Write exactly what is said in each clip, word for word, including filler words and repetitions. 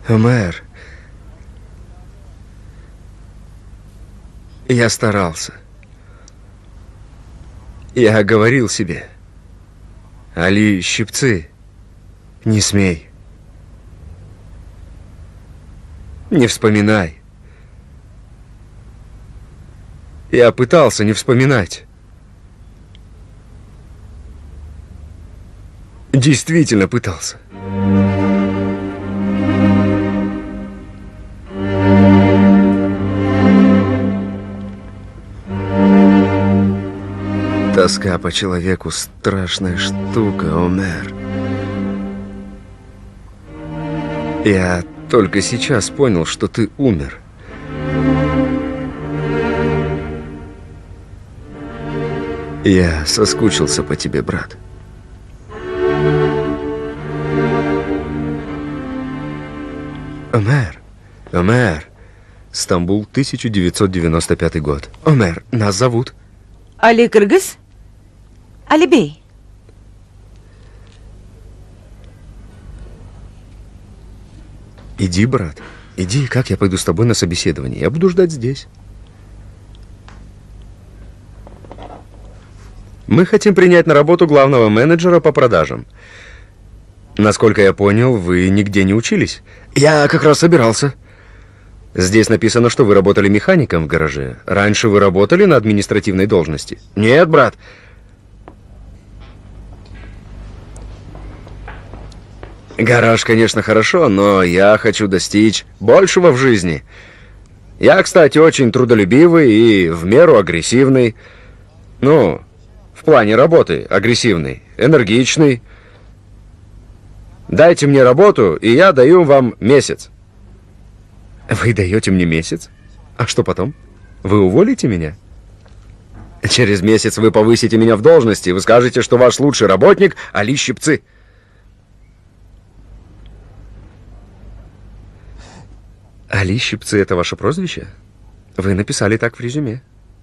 Омер, я старался. Я говорил себе: Али Щипцы, не смей. Не вспоминай. Я пытался не вспоминать. Действительно пытался. Тоска по человеку — страшная штука, Омер. Я только сейчас понял, что ты умер. Я соскучился по тебе, брат. Омер, Омер. Стамбул, тысяча девятьсот девяносто пятый год. Омер, нас зовут. Али Кыргыз? Али Бей. Иди, брат. Иди, как я пойду с тобой на собеседование? Я буду ждать здесь. Мы хотим принять на работу главного менеджера по продажам. Насколько я понял, вы нигде не учились. Я как раз собирался. Здесь написано, что вы работали механиком в гараже. Раньше вы работали на административной должности? Нет, брат. Гараж, конечно, хорошо, но я хочу достичь большего в жизни. Я, кстати, очень трудолюбивый и в меру агрессивный. Ну, в плане работы агрессивный, энергичный. Дайте мне работу, и я даю вам месяц. Вы даете мне месяц? А что потом? Вы уволите меня? Через месяц вы повысите меня в должности, вы скажете, что ваш лучший работник Али Щипцы. Али Щипцы — это ваше прозвище? Вы написали так в резюме.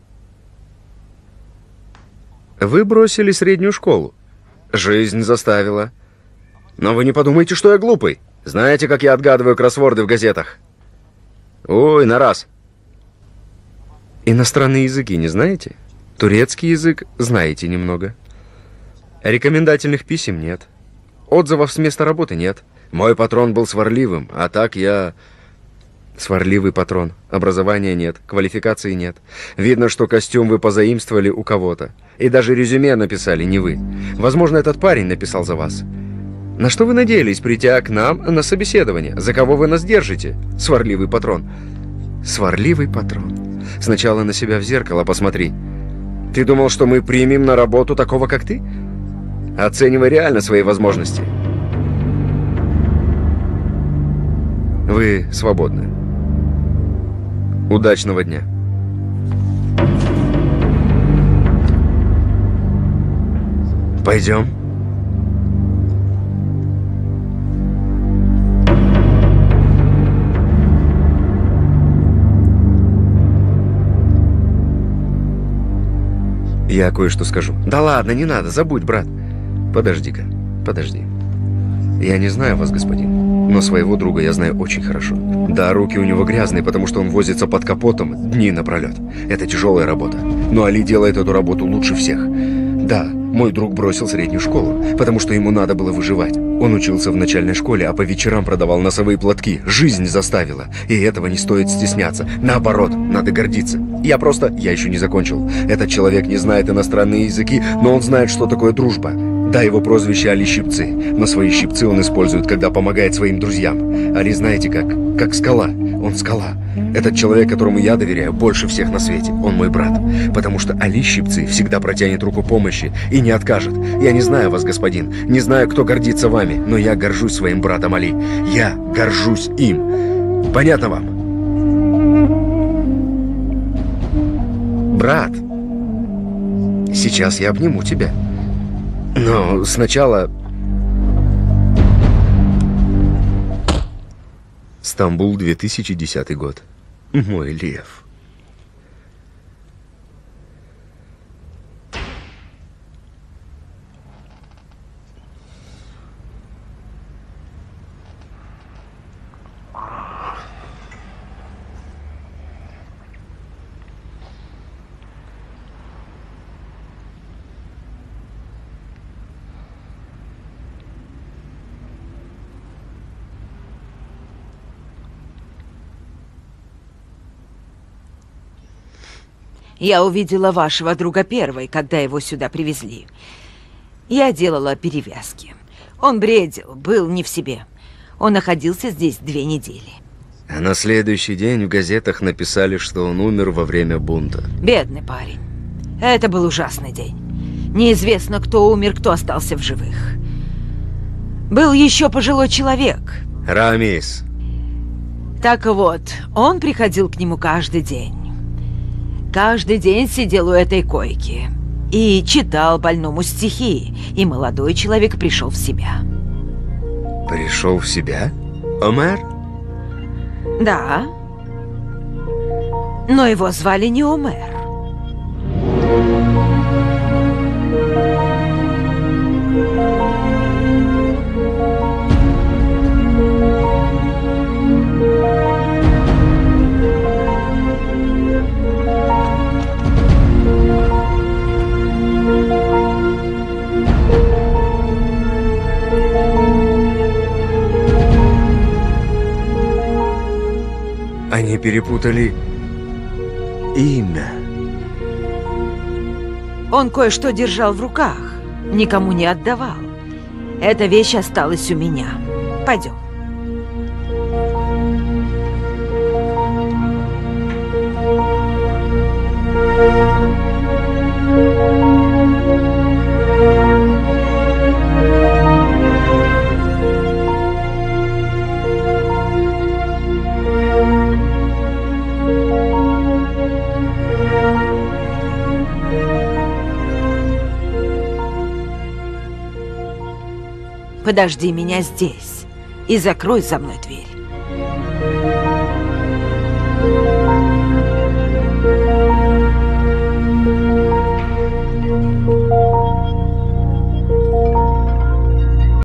Вы бросили среднюю школу. Жизнь заставила. Но вы не подумайте, что я глупый. Знаете, как я отгадываю кроссворды в газетах? Ой, на раз. Иностранные языки не знаете? Турецкий язык знаете немного. Рекомендательных писем нет. Отзывов с места работы нет. Мой патрон был сварливым, а так я... Сварливый патрон. Образования нет, квалификации нет. Видно, что костюм вы позаимствовали у кого-то. И даже резюме написали не вы. Возможно, этот парень написал за вас. На что вы надеялись, придя к нам на собеседование? За кого вы нас держите? Сварливый патрон. Сварливый патрон. Сначала на себя в зеркало посмотри. Ты думал, что мы примем на работу такого, как ты? Оценивай реально свои возможности. Вы свободны. Удачного дня. Пойдем. Я кое-что скажу. Да ладно, не надо, забудь, брат. Подожди-ка, подожди. Я не знаю вас, господин, но своего друга я знаю очень хорошо. Да, руки у него грязные, потому что он возится под капотом дни напролет. Это тяжелая работа. Но Али делает эту работу лучше всех. Да, мой друг бросил среднюю школу, потому что ему надо было выживать. Он учился в начальной школе, а по вечерам продавал носовые платки. Жизнь заставила. И этого не стоит стесняться. Наоборот, надо гордиться. Я просто... Я еще не закончил. Этот человек не знает иностранные языки, но он знает, что такое дружба. Да, его прозвище Али Щипцы. Но свои щипцы он использует, когда помогает своим друзьям. Али, знаете как? Как скала. Он скала. Этот человек, которому я доверяю больше всех на свете. Он мой брат. Потому что Али Щипцы всегда протянет руку помощи и не откажет. Я не знаю вас, господин. Не знаю, кто гордится вами. Но я горжусь своим братом Али. Я горжусь им. Понятно вам? Брат, сейчас я обниму тебя. Но сначала... Стамбул, две тысячи десятый год. Мой лев. Я увидела вашего друга первой, когда его сюда привезли. Я делала перевязки. Он бредил, был не в себе. Он находился здесь две недели. А на следующий день в газетах написали, что он умер во время бунта. Бедный парень. Это был ужасный день. Неизвестно, кто умер, кто остался в живых. Был еще пожилой человек. Рамис. Так вот, он приходил к нему каждый день. Каждый день сидел у этой койки и читал больному стихи, и молодой человек пришел в себя. Пришел в себя? Омер? Да. Но его звали не Омер. Они перепутали имя. Он кое-что держал в руках, никому не отдавал. Эта вещь осталась у меня. Пойдем. Подожди меня здесь и закрой за мной дверь.